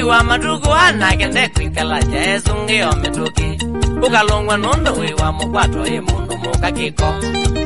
wa madugu anagende kwikala jesu ngio mituki ukalongwa nondo we wa mugwato e mundu mukakiko